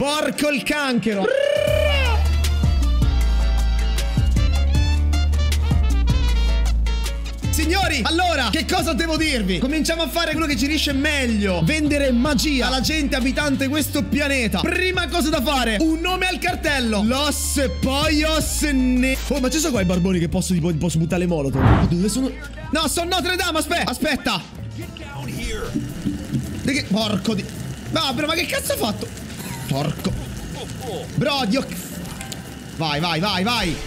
Porco il canchero. Signori, allora, che cosa devo dirvi? Cominciamo a fare quello che ci riesce meglio: vendere magia alla gente abitante questo pianeta. Prima cosa da fare: un nome al cartello. Los Pollos ne... Oh, ma ci sono qua i barboni che posso buttare le molotov. Dove sono? No, sono Notre Dame, aspetta. Porco di... No, però ma che cazzo ha fatto? Porco. Bro, Dio. Vai.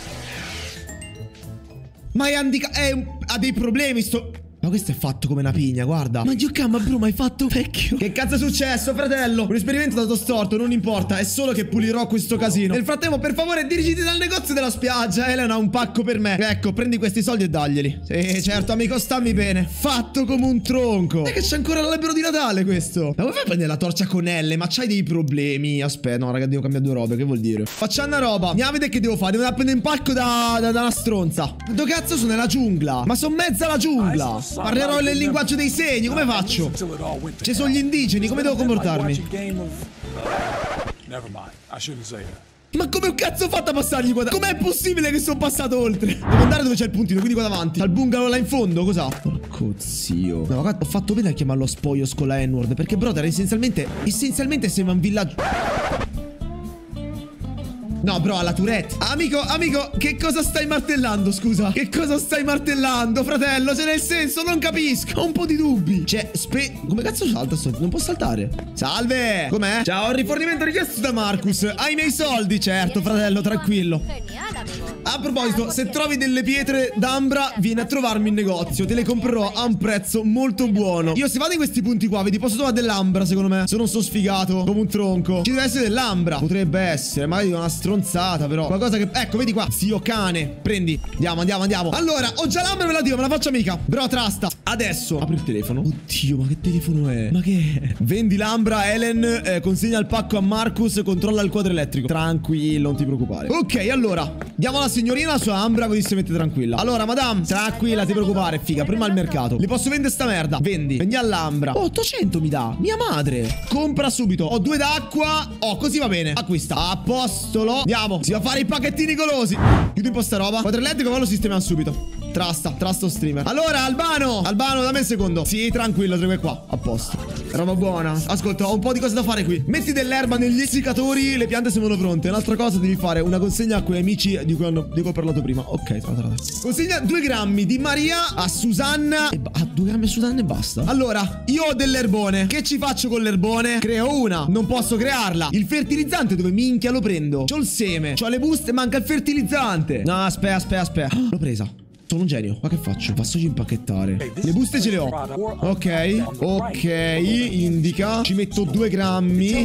Ma è ha dei problemi sto... Ma questo è fatto come una pigna, guarda. Ma Dio, ma bro, ma hai fatto vecchio. Che cazzo è successo, fratello? Un esperimento è stato storto, non importa. È solo che pulirò questo casino. Nel frattempo, per favore, dirigiti dal negozio della spiaggia. Elena ha un pacco per me. Ecco, prendi questi soldi e daglieli. Sì, certo, amico, stammi bene. Fatto come un tronco. È che c'è ancora l'albero di Natale questo. Ma come fai a prendere la torcia con L? Ma c'hai dei problemi? Aspetta, no, raga, devo cambiare due robe. Che vuol dire? Facciamo una roba. Andiamo a vedere che devo fare. Devo andare a prendere un pacco da una stronza. Dove cazzo sono? Nella giungla. Ma sono mezza la giungla. Parlerò nel linguaggio dei segni, come faccio? Ci sono gli indigeni, come devo comportarmi? Ma come un cazzo ho fatto a passargli qua? Com'è possibile che sono passato oltre? Devo andare dove c'è il puntino, quindi qua davanti. Al bungalow là in fondo, cos'ha? Porco zio. No, ho fatto bene a chiamarlo Spoglios con la N-word, perché brother, essenzialmente sembra un villaggio. No, bro, alla Tourette. Amico, che cosa stai martellando, scusa? Che cosa stai martellando, fratello? Cioè, nel senso, non capisco. Ho un po' di dubbi. Cioè, come cazzo salta? Non può saltare. Salve. Com'è? Ciao, rifornimento richiesto da Marcus. Hai i miei soldi? Certo, fratello, tranquillo. A proposito, se trovi delle pietre d'ambra, vieni a trovarmi in negozio. Te le comprerò a un prezzo molto buono. Io se vado in questi punti qua, vedi, posso trovare dell'ambra, secondo me. Se non sto sfigato, come un tronco. Ci deve essere dell'ambra. Potrebbe essere, magari una stronzata, però. Qualcosa che... Ecco, vedi qua. Zio cane. Prendi. Andiamo. Allora, ho già l'ambra, me la dio, me la faccio amica. Bro, trasta. Adesso. Apri il telefono. Oddio, ma che telefono è? Ma che è? Vendi l'ambra, Ellen. Consegna il pacco a Marcus. Controlla il quadro elettrico. Tranquillo, non ti preoccupare. Ok, allora. Diamo alla signorina la sua ambra, così si mette tranquilla. Allora, madame, tranquilla, ti preoccupare, figa. Prima al mercato. Le posso vendere sta merda. Vendi all'ambra. 800 mi dà. Mia madre. Compra subito. Ho 2 d'acqua. Così va bene. Acquista. A postolo. Andiamo. Si va a fare i pacchettini golosi. Chiudi un po' sta roba. Quadro elettrico, ma lo sistemiamo subito. Trasta streamer. Allora, Albano, dammi un secondo. Sì, tranquillo, trovo qua. A posto. Roba buona. Ascolta, ho un po' di cose da fare qui. Metti dell'erba negli essiccatori, le piante sono pronte. Un'altra cosa, devi fare una consegna a quei amici di cui ho parlato prima. Ok, consegna 2 grammi di Maria a Susanna. 2 grammi a Susanna e basta. Allora, io ho dell'erbone. Che ci faccio con l'erbone? Creo una. Non posso crearla. Il fertilizzante dove minchia lo prendo? C'ho il seme, c'ho le buste, manca il fertilizzante. No, aspetta. L'ho presa. Sono un genio. Ma che faccio? Vassoio impacchettare. Le buste ce le ho. Ok, indica. Ci metto 2 grammi.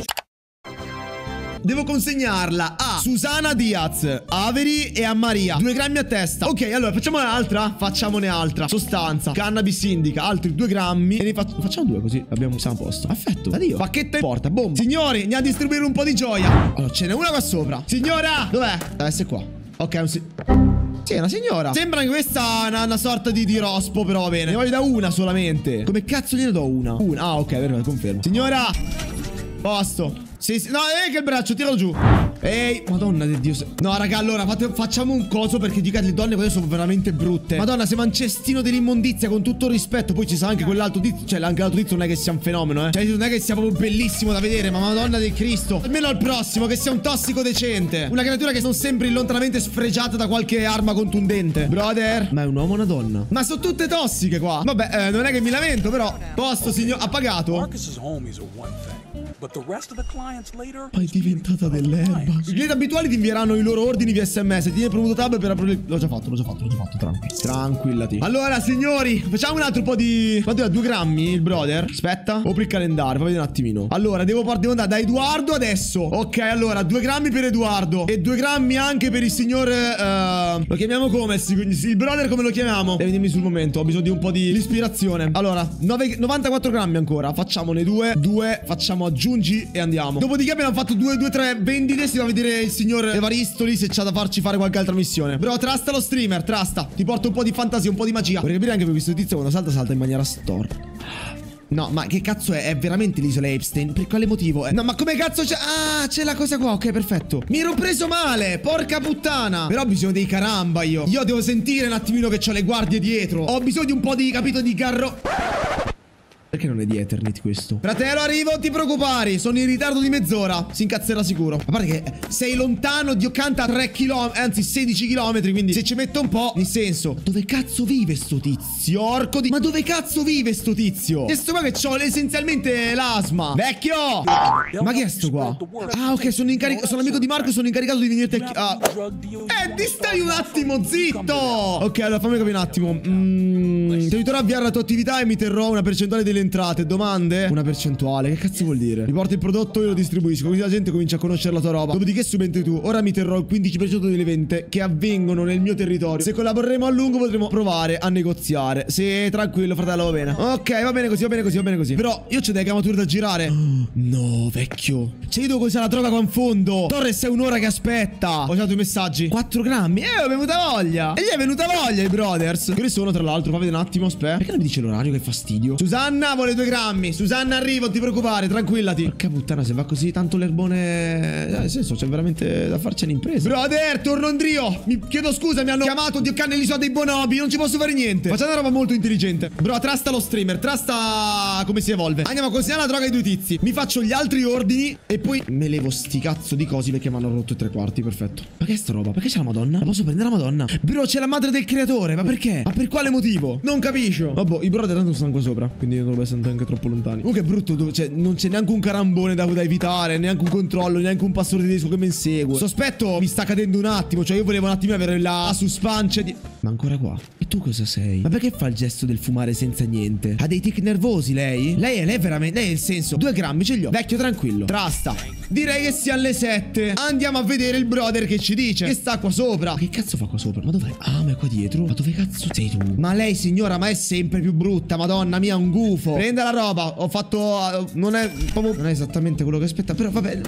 Devo consegnarla a Susana Diaz, Avery e a Maria. 2 grammi a testa. Ok, allora facciamone altra. Facciamone altra. Sostanza. Cannabis indica. Altri 2 grammi. E ne facciamo 2 così siamo a posto. Perfetto. Addio. Pacchetto in porta. Boom. Signori, andiamo a distribuire un po' di gioia. Allora, ce n'è una qua sopra. Signora, dov'è? Deve essere qua. Ok, sì, è una signora. Sembra che questa è una sorta di rospo, però va bene. Ne voglio da una solamente. Come cazzo gliene do una? Ah, ok, vero, confermo. Signora. Posto. Sì. No, che il braccio, tiralo giù. Ehi, madonna di Dio. No, raga, allora facciamo un coso, perché dica le donne quelle sono veramente brutte. Madonna, sembra un cestino dell'immondizia, con tutto il rispetto. Poi ci sa anche quell'altro tizio. Cioè, anche l'altro tizio non è che sia un fenomeno, Cioè, non è che sia proprio bellissimo da vedere, ma madonna del Cristo. Almeno al prossimo, che sia un tossico decente. Una creatura che non sembri lontanamente sfregiata da qualche arma contundente. Brother. Ma è un uomo o una donna? Ma sono tutte tossiche qua. Vabbè, non è che mi lamento, però. Posto, signor. Ha pagato? Ma è diventata dell'erba. I clienti abituali ti invieranno i loro ordini via SMS. Tieni premuto tab per aprire. L'ho già fatto, tranquillati. Allora, signori, facciamo un altro po' di... Quanto è? 2 grammi il brother? Aspetta. Apri il calendario, fammi vedere un attimino. Allora, devo andare da Edoardo adesso. Ok, allora, 2 grammi per Edoardo. E 2 grammi anche per il signor... Lo chiamiamo come? Il brother come lo chiamiamo? Devi dirmi sul momento, ho bisogno di un po' di ispirazione. Allora, 94 grammi ancora. Facciamone 2, facciamo aggiungi e andiamo. Dopodiché abbiamo fatto 2, 3 vendite. Si va a vedere il signor Evaristoli se c'ha da farci fare qualche altra missione. Bro, trasta lo streamer, trasta. Ti porto un po' di fantasia, un po' di magia. Vorrei capire anche per questo tizio quando salta in maniera storta. No, ma che cazzo è? È veramente l'isola Epstein? Per quale motivo? No, ma come cazzo c'è? Ah, c'è la cosa qua. Ok, perfetto. Mi ero preso male. Porca puttana. Però ho bisogno dei caramba io. Io devo sentire un attimino che c'ho le guardie dietro. Ho bisogno di un po' di, capito, di carro. Perché non è di Eternit questo? Fratello, arrivo, non ti preoccupare. Sono in ritardo di mezz'ora. Si incazzerà sicuro. A parte che sei lontano di Occanta 3 km, anzi 16 km. Quindi se ci metto un po', nel senso, dove cazzo vive sto tizio? Orco di... Ma dove cazzo vive sto tizio? E sto qua che c'ho essenzialmente l'asma. Vecchio! Ma che è sto qua? Ah, ok, sono amico di Marco. Sono incaricato di venirti a... Eddie, stai un attimo zitto. Ok, allora fammi capire un attimo. Ti aiuterò a avviare la tua attività e mi terrò una percentuale delle entrate. Domande? Una percentuale, che cazzo vuol dire? Mi porti il prodotto e lo distribuisco, così la gente comincia a conoscere la tua roba. Dopodiché subentri tu. Ora mi terrò il 15% delle vendite che avvengono nel mio territorio. Se collaboreremo a lungo potremo provare a negoziare. Sì, tranquillo fratello, va bene. Ok, va bene così, va bene così, va bene così. Però io c'ho delle gamature da girare. No, vecchio. Cioè io devo cos'è la droga qua in fondo. Torres è un'ora che aspetta. Ho usato i messaggi. 4 grammi. È venuta voglia. E gli è venuta voglia i brothers. Che ore sono tra l'altro? Fa vedere un attimo, aspetta. Perché non mi dice l'orario? Che fastidio. Susanna vuole 2 grammi. Susanna arrivo, non ti preoccupare, tranquillati. Porca puttana, se va così tanto l'erbone. Nel senso, c'è veramente da farci un'impresa. Brother, torno in Drio. Mi chiedo scusa, mi hanno chiamato Dio cane l'isola dei bonobi. Non ci posso fare niente. Facciamo una roba molto intelligente. Bro, trasta lo streamer, trasta come si evolve. Andiamo a consegnare la droga ai 2 tizi. Mi faccio gli altri ordini e poi me levo sti cazzo di cosi perché mi hanno rotto i 3/4. Perfetto. Ma che è sta roba? Perché c'è la Madonna? La posso prendere la Madonna? Bro, c'è la madre del creatore. Ma perché? Ma per quale motivo? Non capisco. Vabbè, i brother tanto stanno qua sopra, quindi non dovrebbe essere neanche troppo lontani. Comunque è brutto, cioè non c'è neanche un carambone da evitare, neanche un controllo, neanche un pastore tedesco che mi insegue. Sospetto mi sta cadendo un attimo, cioè io volevo un attimo avere la suspancia di... Ma ancora qua? E tu cosa sei? Ma perché fa il gesto del fumare senza niente? Ha dei tic nervosi lei? Lei è veramente... Lei è il senso. 2 grammi ce li ho. Vecchio, tranquillo. Trasta. Direi che sia alle 7. Andiamo a vedere il brother che ci dice. Che sta qua sopra. Ma che cazzo fa qua sopra? Ma dov'è? Ah, ma è qua dietro. Ma dove cazzo sei tu? Ma lei signora, ma è sempre più brutta. Madonna mia, un gufo. Prenda la roba. Ho fatto... Non è esattamente quello che aspetta. Però vabbè,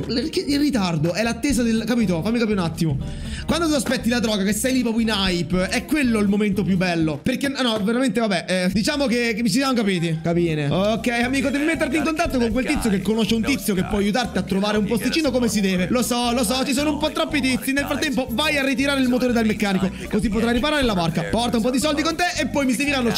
il ritardo è l'attesa del... Capito? Fammi capire un attimo. Quando tu aspetti la droga, che sei lì proprio in hype, è quello il momento più bello. Perché, no, veramente, vabbè, diciamo che mi ci siamo capiti. Capine. Ok, amico, devi metterti in contatto con quel tizio che conosce un tizio che può aiutarti a trovare un posticino come si deve. Lo so, ci sono un po' troppi tizi. Nel frattempo vai a ritirare il motore dal meccanico, così potrai riparare la barca. Porta un po' di soldi con te e poi mi serviranno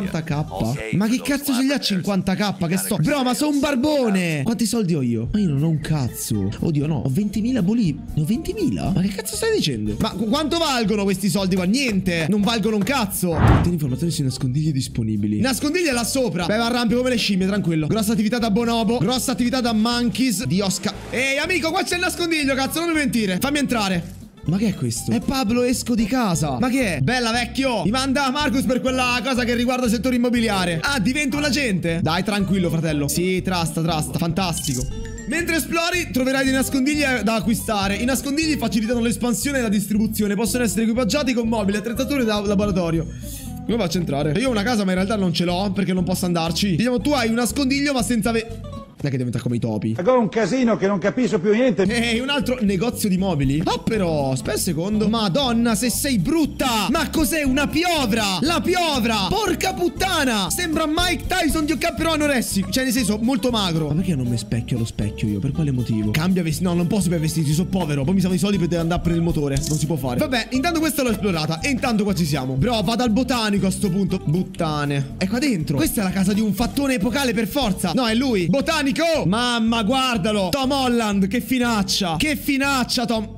50k. Ma che cazzo ce li ha 50k? Che sto... Bro, ma sono un barbone. Quanti soldi ho io? Ma io non ho un cazzo. Oddio, no, ho 20.000 bolì. Ne ho 20.000? Ma che cazzo stai dicendo? Ma quanto valgono questi soldi qua? Niente. Non valgono un cazzo. Tutte le informazioni sui nascondigli disponibili. Nascondigli è là sopra. Beh, arrampio come le scimmie, tranquillo. Grossa attività da Bonobo. Grossa attività da Monkeys. Di Oscar. Ehi, amico, qua c'è il nascondiglio, cazzo, non mi mentire. Fammi entrare. Ma che è questo? È Pablo, esco di casa. Ma che è? Bella, vecchio. Mi manda Marcus per quella cosa che riguarda il settore immobiliare. Ah, divento un agente? Dai, tranquillo, fratello. Sì, trasta. Fantastico. Mentre esplori troverai dei nascondigli da acquistare. I nascondigli facilitano l'espansione e la distribuzione. Possono essere equipaggiati con mobili, attrezzature da laboratorio. Come faccio a entrare? Io ho una casa ma in realtà non ce l'ho perché non posso andarci. Diciamo, tu hai un nascondiglio ma senza non è che diventa come i topi. È un casino che non capisco più niente. Ehi, un altro negozio di mobili? Ah, però, aspetta un secondo. Madonna, se sei brutta. Ma cos'è? Una piovra? La piovra! Porca puttana! Sembra Mike Tyson di Occa però anoressico. Cioè, nel senso, molto magro. Ma perché non mi specchio allo specchio io? Per quale motivo? Cambia vestiti. No, non posso per vestiti, sono povero. Poi mi servono i soldi per andare a prendere il motore. Non si può fare. Vabbè, intanto questa l'ho esplorata. E intanto qua ci siamo. Bro, vado al botanico a sto punto. Buttane. È qua dentro. Questa è la casa di un fattone epocale per forza. No, è lui. Botanico! Mamma, guardalo. Tom Holland, che finaccia. Che finaccia, Tom.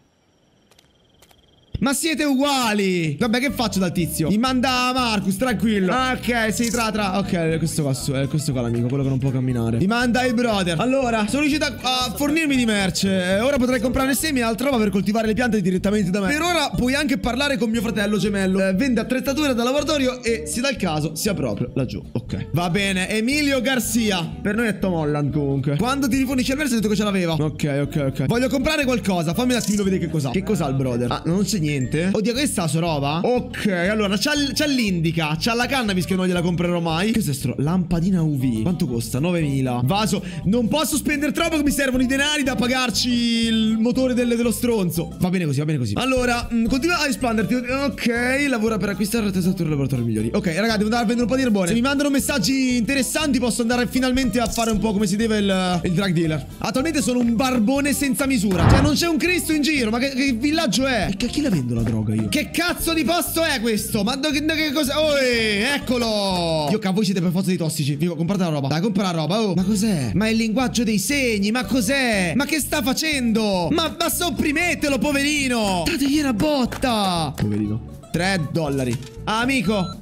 Ma siete uguali. Vabbè, che faccio dal tizio? Mi manda Marcus, tranquillo. Ok, sì, ok, questo qua l'amico, quello che non può camminare. Mi manda il brother. Allora, sono riuscito a fornirmi di merce. Ora potrei comprare semi e altra roba per coltivare le piante direttamente da me. Per ora puoi anche parlare con mio fratello gemello. Vende attrezzature da laboratorio e, se dà il caso, sia proprio laggiù. Ok, va bene. Emilio Garcia. Per noi è Tom Holland comunque. Quando ti rifornisce il verso hai detto che ce l'aveva. Ok. Voglio comprare qualcosa. Fammi un attimino vedere che cos'ha. Che cos'ha il brother? Ah, non c'è niente. niente. Oddio, questa è la sua roba? Ok, allora c'ha l'indica, c'ha la cannabis che non gliela comprerò mai. Cos'è sto? Lampadina UV. Quanto costa? 9.000. Vaso. Non posso spendere troppo che mi servono i denari da pagarci il motore dello stronzo. Va bene così, va bene così. Allora, continua a espanderti. Ok, lavora per acquistare attrezzature e laboratori migliori. Ok, ragazzi, devo andare a vendere un po' di erbone. Se mi mandano messaggi interessanti posso andare finalmente a fare un po' come si deve il drug dealer. Attualmente sono un barbone senza misura. Cioè non c'è un Cristo in giro. Ma che villaggio è? E a chi la vendo la droga io? Che cazzo di posto è questo? Ma che cosa? Oh, eccolo. Io voi siete per forza dei tossici. Dico, comprate la roba. Dai, compra la roba. Oh, ma cos'è? Ma è il linguaggio dei segni. Ma cos'è? Ma che sta facendo? Ma sopprimetelo, poverino. Dategli una botta. Poverino. $3. Amico.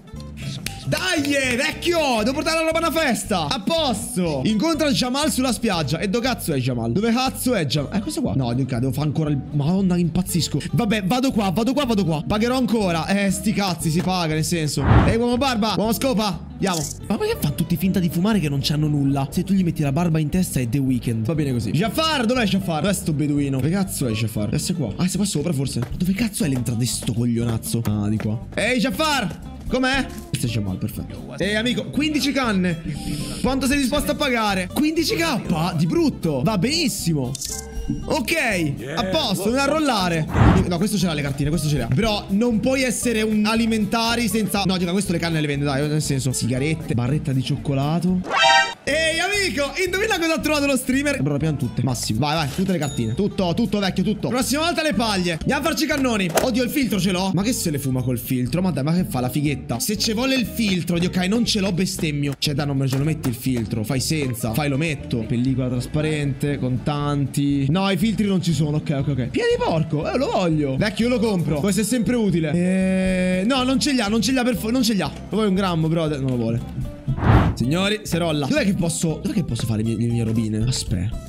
Dai, vecchio! Devo portare la roba a una festa! A posto! Incontra Jamal sulla spiaggia. E dove cazzo è Jamal? Dove cazzo è Jamal? Questo qua. No, devo fare ancora il... Madonna, impazzisco. Vabbè, vado qua. Pagherò ancora. Sti cazzi, si paga, nel senso. Ehi, uomo barba! Uomo scopa! Andiamo. Ma perché fanno tutti finta di fumare che non c'hanno nulla? Se tu gli metti la barba in testa è The Weeknd. Va bene così. Jafar, dov'è Jafar? Dov'è sto beduino? Dove cazzo è Jafar? Deve essere qua. Ah, se qua sopra forse. Dove cazzo è l'entrata di sto coglionazzo? Ah, di qua. Ehi, Jafar! Com'è? Questo è Jamal, perfetto. Amico, 15 canne. Quanto sei disposto a pagare? 15k? Di brutto. Va benissimo. Ok, a posto, non arrollare. No, questo ce l'ha le cartine, questo ce l'ha. Però non puoi essere un alimentari senza... No, dica, questo le canne le vende, dai, nel senso. Sigarette, barretta di cioccolato. Ehi, amico, indovina cosa ha trovato lo streamer? Bro, piano tutte. Massimo. Vai, tutte le cartine. Tutto, vecchio, tutto. Prossima volta le paglie. Andiamo a farci i cannoni. Oddio, il filtro ce l'ho. Ma che se le fuma col filtro? Ma dai, ma che fa la fighetta? Se ci vuole il filtro, ok, non ce l'ho, bestemmio. Cioè, dai, non me lo metti il filtro. Fai senza. Fai, lo metto. Pellicola trasparente, contanti. No, i filtri non ci sono. Ok. Piedi porco. Lo voglio. Vecchio, io lo compro. Può essere sempre utile. No, non ce li ha, non ce li ha. Lo vuoi un grammo, però non lo vuole. Signori, se rolla. Dov'è che posso fare le mie robine? Aspetta.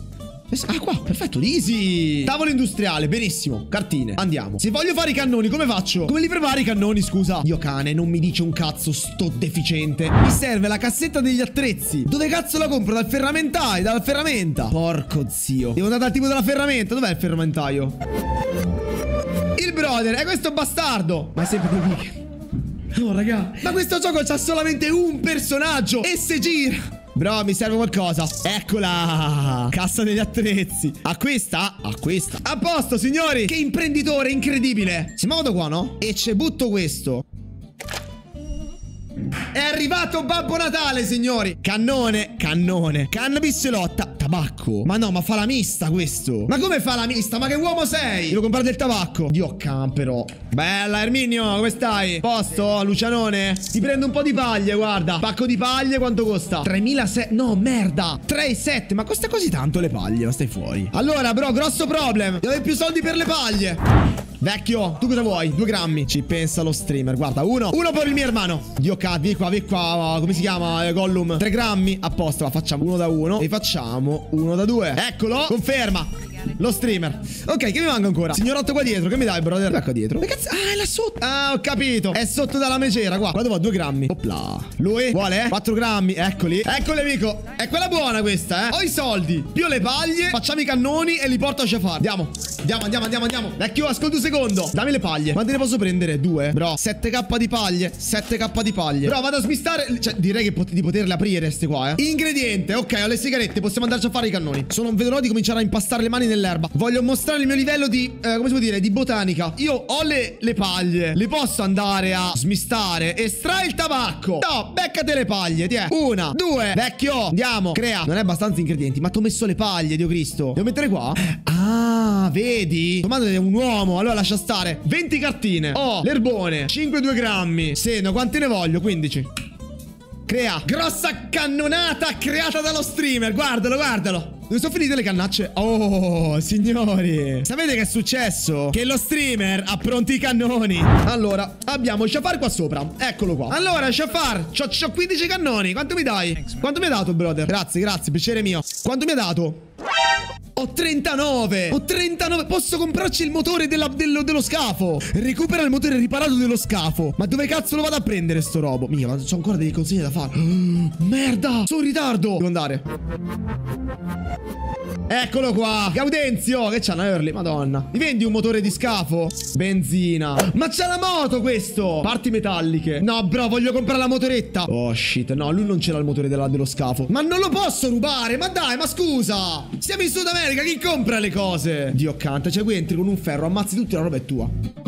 Ah, qua, perfetto, easy. Tavolo industriale, benissimo. Cartine, andiamo. Se voglio fare i cannoni, come faccio? Come li prepari i cannoni, scusa? Dio cane, non mi dice un cazzo, sto deficiente. Mi serve la cassetta degli attrezzi. Dove cazzo la compro? Dal ferramentaio, dalla ferramenta. Porco zio. Devo andare dal tipo della ferramenta. Dov'è il ferramentaio? Il brother, è questo bastardo. Ma è sempre The Weeknd. Oh, raga, ma questo gioco c'ha solamente un personaggio e se gira. Bro, mi serve qualcosa. Eccola. Cassa degli attrezzi. A questa. A posto, signori. Che imprenditore incredibile. Si muovo da qua, no? E ci butto questo. È arrivato Babbo Natale, signori. Cannone. Cannabis ce l'ho. Tabacco. Ma no, ma fa la mista questo. Ma come fa la mista? Ma che uomo sei? Devo comprare del tabacco. Dio campero. Bella, Erminio, come stai? Posto, Lucianone? Ti prendo un po' di paglie, guarda. Pacco di paglie, quanto costa? 3.700. No, merda. 3.700. Ma costa così tanto le paglie? Ma stai fuori. Allora, bro, grosso problem. Devo avere più soldi per le paglie. Vecchio, tu cosa vuoi? 2 grammi. Ci pensa lo streamer. Guarda, uno per il mio hermano. Dio cazzo, vieni qua. Come si chiama? Gollum. 3 grammi. A posto, facciamo 1 da 1. E facciamo 1 da 2. Eccolo. Conferma. Lo streamer. Ok, che mi manca ancora? Signorotto qua dietro. Che mi dai, brother? Qua dietro. Che cazzo? Ah, è là sotto. Ah, ho capito. È sotto dalla megera. Qua dove ho 2 grammi. Opla. Lui vuole? 4 grammi. Eccoli. Eccoli, amico. È quella buona questa, Ho i soldi. Più le paglie. Facciamo i cannoni e li porto a Jafar. Andiamo. Vecchio, ascolta un secondo. Dammi le paglie. Quante ne posso prendere? 2. Bro, 7k di paglie. 7k di paglie. Bro, vado a smistare. Cioè, direi che di poterle aprire queste qua, Ingrediente. Ok, ho le sigarette. Possiamo andarci a fare i cannoni. Non vedo l'ora di cominciare a impastare le mani nell'erba. Voglio mostrare il mio livello di come si può dire, di botanica. Io ho le paglie. Le posso andare a smistare. Estrai il tabacco. No, beccate le paglie. Tiè. 1, 2. Vecchio, andiamo. Crea. Non è abbastanza ingredienti. Ma ti ho messo le paglie, Dio Cristo. Devo mettere qua? Ah, vedi? Tua madre è un uomo. Allora lascia stare. 20 cartine. Oh, l'erbone. 5 2 grammi. Seno, quanti ne voglio? 15. Crea. Grossa cannonata creata dallo streamer. Guardalo. Dove sono finite le cannacce? Oh, signori. Sapete che è successo? Che lo streamer ha pronti i cannoni. Allora, abbiamo Jafar qua sopra. Eccolo qua. Allora, Jafar, c'ho 15 cannoni. Quanto mi dai? Quanto mi ha dato, brother? Grazie, piacere mio. Quanto mi ha dato? Ho 39. Posso comprarci il motore dello scafo. Recupera il motore riparato dello scafo. Ma dove cazzo lo vado a prendere sto robo? Mica, ma c'ho ancora delle consegne da fare. Merda, sono in ritardo. Devo andare. Eccolo qua. Gaudenzio. Che c'ha una Early? Madonna. Mi vendi un motore di scafo? Benzina. Ma c'ha la moto questo. Parti metalliche. No, bro, voglio comprare la motoretta. Oh, shit. No, lui non ce l'ha il motore dello scafo. Ma non lo posso rubare. Ma dai, ma scusa. Siamo in Sud America. Chi compra le cose? Dio canta. Cioè, qui entri con un ferro, ammazzi tutti, la roba è tua.